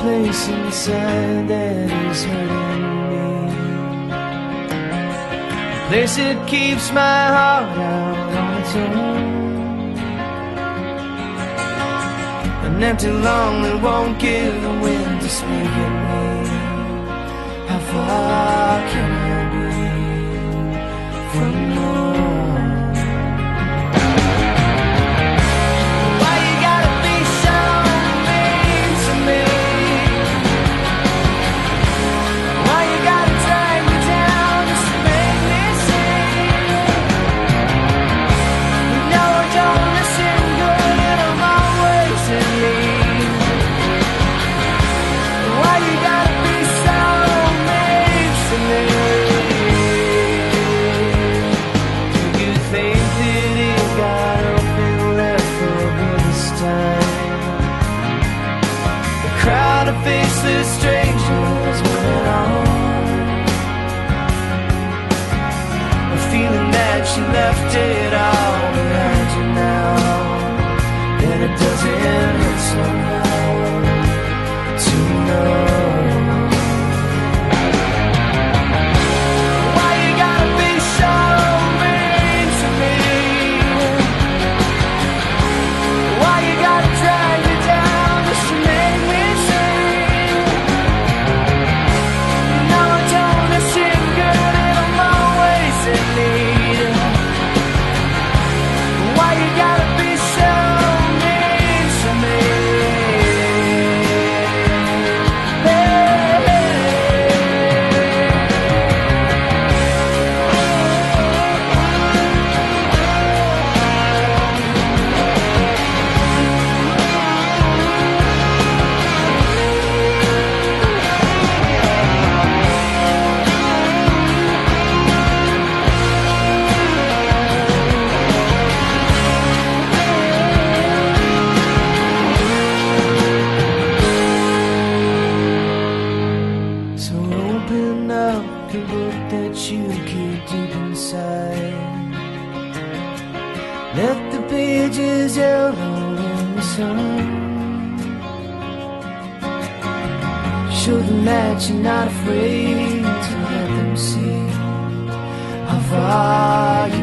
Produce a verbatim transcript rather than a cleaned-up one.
place inside that is hurting me, a place that keeps my heart out on its own, an empty lung that won't give the wind to speak at me. How far can I be from home? Why you gotta be so mean to me? Why you gotta drag me down just to make me see? You know I don't listen good and I'm always in need. Why you gotta be so mean to me? Do you think that it got open left for me this time? The crowd of faceless strangers went on, a feeling that you left it all behind you now, and it doesn't hurt somehow to know. Why you gotta be so mean to me? Why you gotta drag me down just to make me see? No, I don't listen good and I'm always in need. Why you gotta be so mean to me? So open up the book that you keep deep inside. Let the pages yellow in the sun. Show them that you're not afraid to let them see how far